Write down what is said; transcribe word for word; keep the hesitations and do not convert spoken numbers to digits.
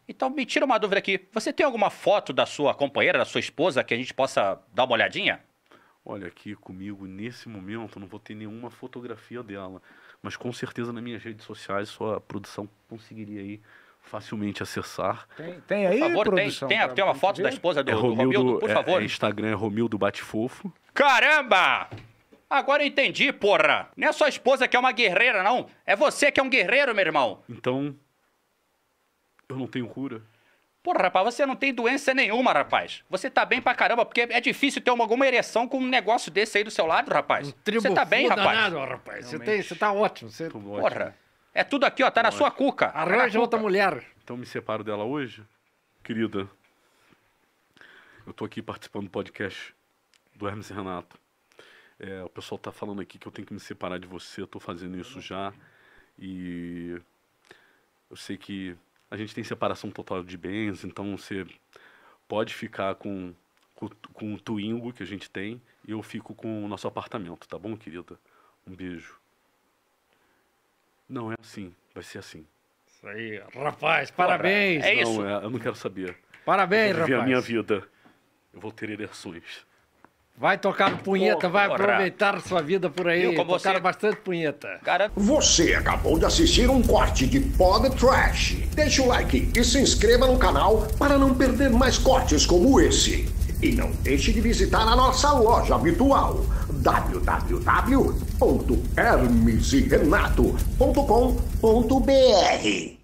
Então me tira uma dúvida aqui. Você tem alguma foto da sua companheira, da sua esposa, que a gente possa dar uma olhadinha? Olha, aqui comigo, nesse momento, não vou ter nenhuma fotografia dela. Mas com certeza nas minhas redes sociais, sua produção conseguiria aí facilmente acessar. Tem, tem aí, Por favor, tem, produção? tem, pra- tem uma pra foto gente da ver? esposa do, É do Romildo, Romildo, por é- favor. é Instagram é Romildo Batefofo. Caramba! Agora eu entendi, porra. Não é sua esposa que é uma guerreira, não. É você que é um guerreiro, meu irmão. Então, eu não tenho cura. Porra, rapaz, você não tem doença nenhuma, rapaz. Você tá bem pra caramba, porque é difícil ter uma, alguma ereção com um negócio desse aí do seu lado, rapaz. Você tá bem, rapaz? Danado, rapaz. Você, tem, você tá ótimo. Você Tô ótimo. Porra. É tudo aqui, ó. Tá na sua cuca. Tá na arranja cuca. outra mulher. Então me separo dela hoje. Querida, eu tô aqui participando do podcast do Hermes e Renato. É, o pessoal tá falando aqui que eu tenho que me separar de você. Eu tô fazendo isso já. E eu sei que a gente tem separação total de bens, então você pode ficar com, com, com o Twingo que a gente tem e eu fico com o nosso apartamento, tá bom, querida? Um beijo. Não é assim, vai ser assim. Isso aí, rapaz. Parabéns. é não, isso. é, eu não quero saber. Parabéns, Eu vou viver rapaz. a minha vida. Eu vou ter ereções. Vai tocar punheta, vai Porra. aproveitar sua vida por aí. Viu como Tocar você- bastante punheta. Cara, Você acabou de assistir um corte de Pod Trash. Deixe o like e se inscreva no canal para não perder mais cortes como esse. E não deixe de visitar a nossa loja habitual w w w ponto hermes e renato ponto com ponto b r.